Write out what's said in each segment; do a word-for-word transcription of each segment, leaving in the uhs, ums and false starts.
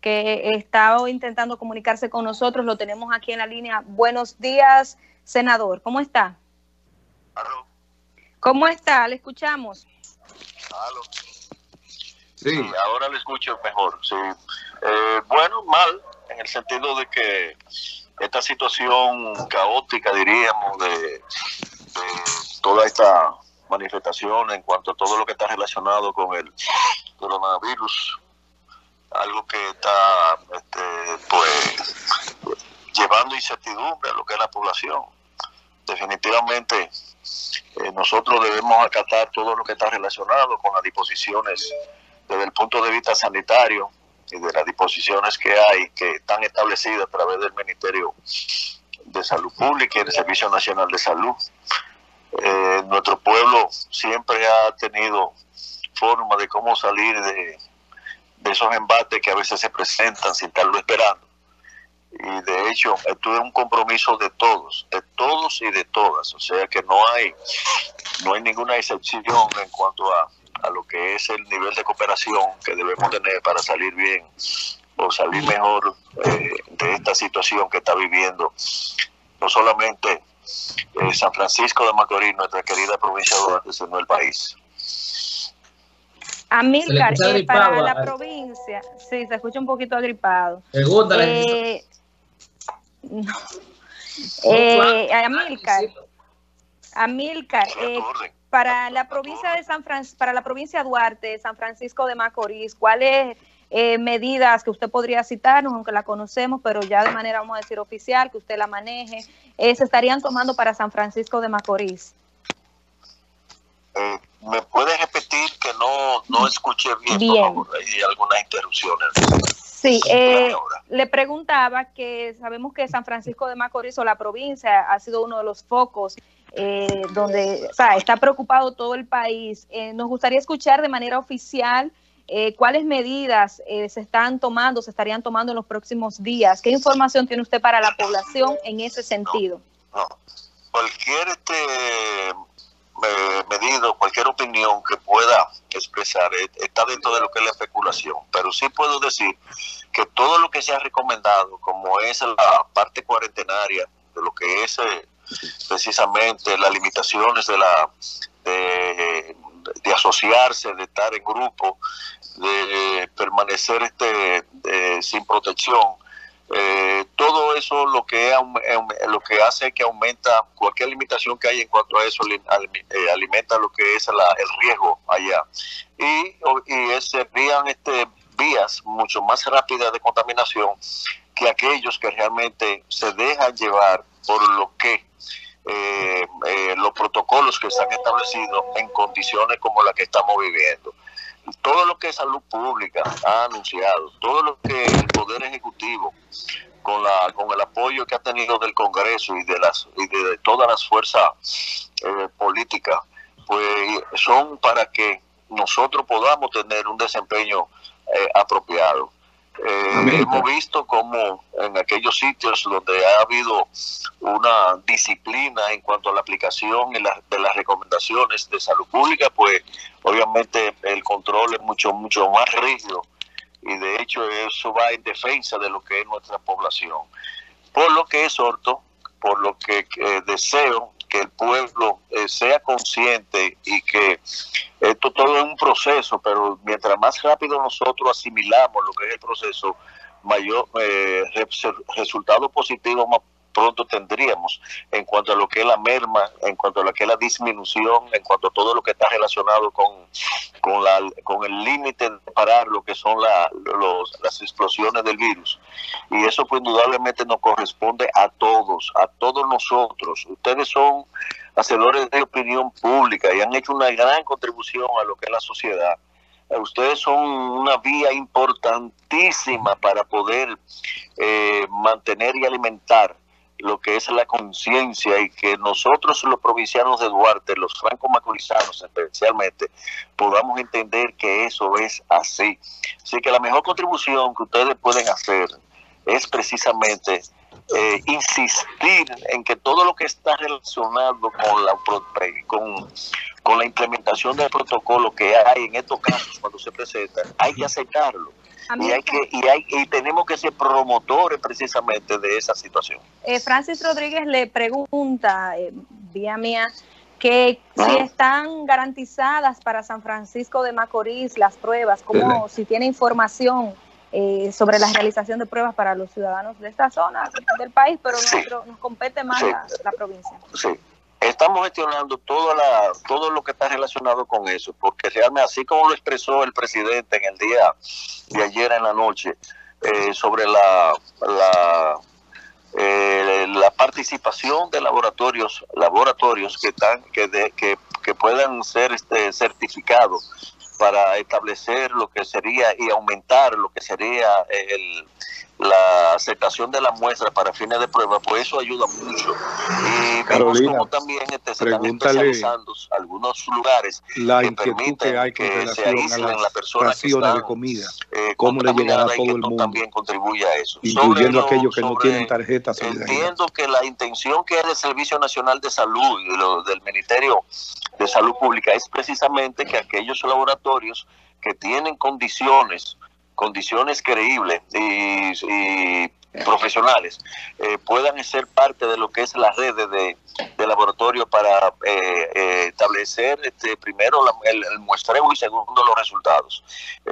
que está intentando comunicarse con nosotros. Lo tenemos aquí en la línea. Buenos días, senador. ¿Cómo está? ¿Aló? ¿Cómo está? Le escuchamos. ¿Aló? Sí, ahora le escucho mejor. Sí. Eh, bueno, mal, en el sentido de que esta situación caótica, diríamos, de, de toda esta manifestación en cuanto a todo lo que está relacionado con el coronavirus, algo que está este, pues llevando incertidumbre a lo que es la población. Definitivamente eh, nosotros debemos acatar todo lo que está relacionado con las disposiciones desde el punto de vista sanitario y de las disposiciones que hay, que están establecidas a través del Ministerio de Salud Pública y del Servicio Nacional de Salud. Eh, nuestro pueblo siempre ha tenido forma de cómo salir de, de esos embates que a veces se presentan sin estarlo esperando. Y de hecho, esto es un compromiso de todos, de todos y de todas. O sea que no hay, no hay ninguna excepción en cuanto a, a lo que es el nivel de cooperación que debemos tener para salir bien o salir mejor eh, de esta situación que está viviendo no solamente eh, San Francisco de Macorís, nuestra querida provincia de Duarte, sino el país. Amílcar, eh, para la provincia, sí, se escucha un poquito agripado. Eh, no. eh, Amílcar, Amílcar, eh, para la provincia de San Fran para la provincia de Duarte, San Francisco de Macorís, ¿cuáles eh, medidas que usted podría citarnos, aunque la conocemos, pero ya de manera, vamos a decir, oficial, que usted la maneje, eh, se estarían tomando para San Francisco de Macorís? Eh, ¿Me puede repetir que no, no escuché bien, bien, por favor? Hay algunas interrupciones. Sí, eh, le preguntaba que sabemos que San Francisco de Macorís o la provincia ha sido uno de los focos eh, donde, o sea, está preocupado todo el país. Eh, nos gustaría escuchar de manera oficial eh, cuáles medidas eh, se están tomando, se estarían tomando en los próximos días. ¿Qué información tiene usted para la población en ese sentido? No, no. Cualquier este eh, medido, cualquier opinión que pueda expresar eh, está dentro de lo que es la especulación, pero sí puedo decir que todo lo que se ha recomendado, como es la parte cuarentenaria, de lo que es eh, precisamente las limitaciones de la de, de asociarse, de estar en grupo, de permanecer este de, sin protección, eh, todo eso lo que lo que hace es que aumenta cualquier limitación que hay en cuanto a eso, alimenta lo que es la, el riesgo allá y, y serían este vías mucho más rápidas de contaminación que aquellos que realmente se dejan llevar por lo que eh, eh, los protocolos que están establecidos en condiciones como la que estamos viviendo. Todo lo que Salud Pública ha anunciado, todo lo que el Poder Ejecutivo, con la con el apoyo que ha tenido del Congreso y de las y de, de todas las fuerzas eh, políticas, pues son para que nosotros podamos tener un desempeño eh, apropiado. Eh, hemos visto como en aquellos sitios donde ha habido una disciplina en cuanto a la aplicación y la, de las recomendaciones de salud pública, pues obviamente el control es mucho mucho más rígido y de hecho eso va en defensa de lo que es nuestra población. Por lo que exhorto, por lo que eh, deseo que el pueblo eh, sea consciente y que esto todo es un proceso, pero mientras más rápido nosotros asimilamos lo que es el proceso, mayor eh, resultados positivos más pronto tendríamos en cuanto a lo que es la merma, en cuanto a lo que es la disminución, en cuanto a todo lo que está relacionado con, con, la, con el límite de parar lo que son la, los, las explosiones del virus. Y eso pues indudablemente nos corresponde a todos, a todos nosotros. Ustedes son hacedores de opinión pública y han hecho una gran contribución a lo que es la sociedad. Ustedes son una vía importantísima para poder eh, mantener y alimentar lo que es la conciencia y que nosotros los provincianos de Duarte, los franco-macorizanos especialmente, podamos entender que eso es así. Así que la mejor contribución que ustedes pueden hacer es precisamente eh, insistir en que todo lo que está relacionado con la, con, con la implementación del protocolo que hay en estos casos cuando se presentan, hay que aceptarlo. y hay que y hay y tenemos que ser promotores precisamente de esa situación. Eh, Francis Rodríguez le pregunta eh, vía mía que ¿Ah? si están garantizadas para San Francisco de Macorís las pruebas, como si tiene información eh, sobre la realización de pruebas para los ciudadanos de esta zona del país, pero sí. nuestro, nos compete más sí. la, la provincia. Sí. Estamos gestionando toda la, todo lo que está relacionado con eso, porque realmente, así como lo expresó el presidente en el día de ayer en la noche, eh, sobre la, la, eh, la participación de laboratorios, laboratorios que están, que, de, que, que puedan ser este, certificados para establecer lo que sería y aumentar lo que sería el la aceptación de la muestra para fines de prueba, pues eso ayuda mucho. Y vemos como también este, se están especializando algunos lugares la que permiten que, hay con que se aíslen las personas que están de comida, eh, cómo le llegará a todo el mundo, también contribuye a eso. Incluyendo lo, aquellos que sobre, no tienen tarjeta solidaridad. Entiendo que la intención que es del Servicio Nacional de Salud y lo, del Ministerio de Salud Pública es precisamente que aquellos laboratorios que tienen condiciones condiciones creíbles y, y profesionales eh, puedan ser parte de lo que es la red de, de laboratorio para eh, eh, establecer este, primero la, el, el muestreo y segundo los resultados.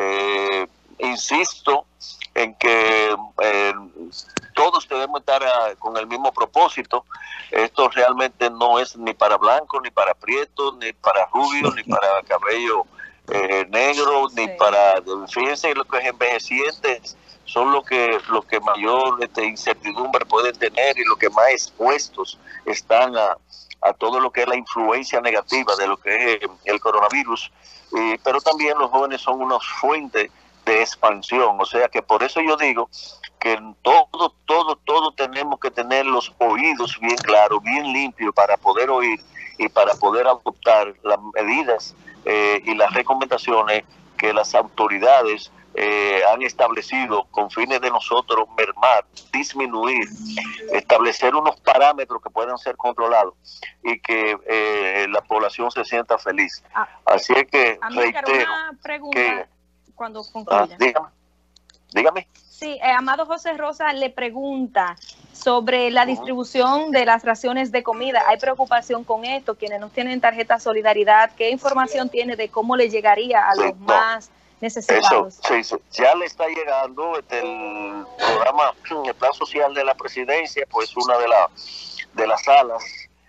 Eh, insisto en que eh, todos debemos estar a, con el mismo propósito. Esto realmente no es ni para blanco, ni para prieto, ni para rubio, ni para cabello Eh, negro, ni sí. para, fíjense, los que es envejecientes son los que los que mayor este, incertidumbre pueden tener y los que más expuestos están a, a todo lo que es la influencia negativa de lo que es el coronavirus, y, pero también los jóvenes son una fuente de expansión, o sea que por eso yo digo que todo, todo, todo tenemos que tener los oídos bien claros, bien limpios para poder oír y para poder adoptar las medidas eh, y las recomendaciones que las autoridades eh, han establecido con fines de nosotros mermar, disminuir, establecer unos parámetros que puedan ser controlados y que eh, la población se sienta feliz. Ah, Así es que reitero una pregunta que, cuando concluya. Ah, dígame, dígame. Sí, eh, Amado José Rosa le pregunta sobre la distribución de las raciones de comida. ¿Hay preocupación con esto? Quienes no tienen tarjeta Solidaridad, ¿qué información tiene de cómo le llegaría a los sí, no. más necesitados? Eso, sí, sí. Ya le está llegando este, el programa, el Plan Social de la Presidencia, pues una de, la, de las salas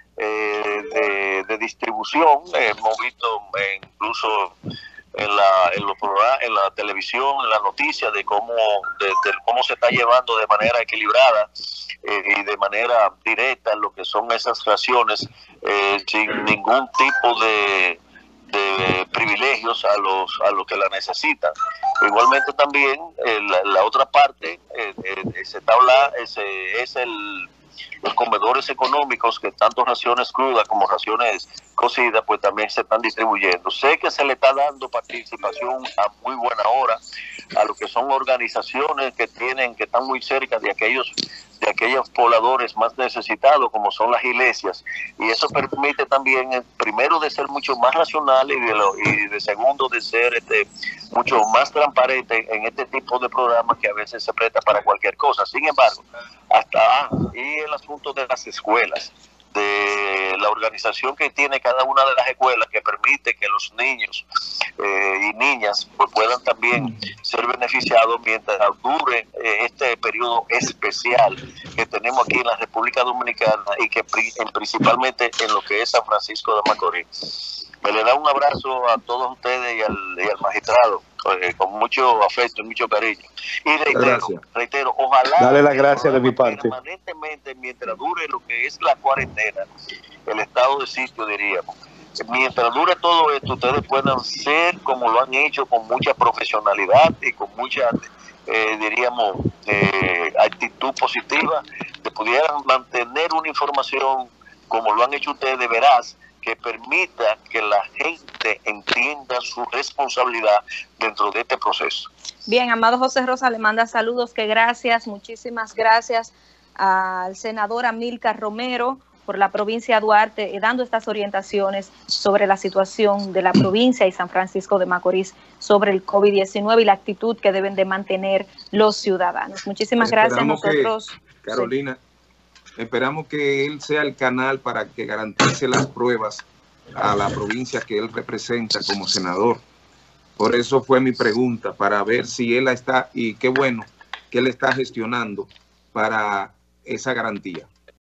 eh, de, de distribución. Eh, hemos visto eh, incluso en la en los programas, en la televisión, en la noticia de cómo de, de cómo se está llevando de manera equilibrada eh, y de manera directa lo que son esas raciones eh, sin ningún tipo de, de privilegios a los a los que la necesitan. Igualmente también eh, la, la otra parte eh, eh, se está hablando, ese es el los comedores económicos, que tanto raciones crudas como raciones cocidas pues también se están distribuyendo. Sé que se le está dando participación a muy buena hora a lo que son organizaciones que tienen que están muy cerca de aquellos de aquellos pobladores más necesitados, como son las iglesias, y eso permite también, primero, de ser mucho más racional y de, lo, y de segundo, de ser este mucho más transparente en este tipo de programas que a veces se presta para cualquier cosa. Sin embargo, hasta y el asunto de las escuelas, de la organización que tiene cada una de las escuelas, que permite que los niños eh, y niñas pues, puedan también ser beneficiados mientras dure eh, este periodo especial que tenemos aquí en la República Dominicana y que en, principalmente en lo que es San Francisco de Macorís. Me le da un abrazo a todos ustedes y al, y al magistrado eh, con mucho afecto y mucho cariño. Y reitero, reitero, ojalá dale las gracias de mi parte. Permanentemente, mientras dure lo que es la cuarentena, el estado de sitio, diríamos, mientras dure todo esto, ustedes puedan ser como lo han hecho, con mucha profesionalidad y con mucha, eh, diríamos, eh, actitud positiva, que pudieran mantener una información como lo han hecho ustedes, de veraz, que permita que la gente entienda su responsabilidad dentro de este proceso. Bien, Amado José Rosa le manda saludos, que gracias, muchísimas gracias al senador Amílcar Romero por la provincia de Duarte, eh, dando estas orientaciones sobre la situación de la provincia y San Francisco de Macorís sobre el COVID diecinueve y la actitud que deben de mantener los ciudadanos. Muchísimas gracias. Nosotros, que, Carolina, sí. esperamos que él sea el canal para que garantice las pruebas a la provincia que él representa como senador. Por eso fue mi pregunta, para ver si él está, y qué bueno que él está gestionando para esa garantía.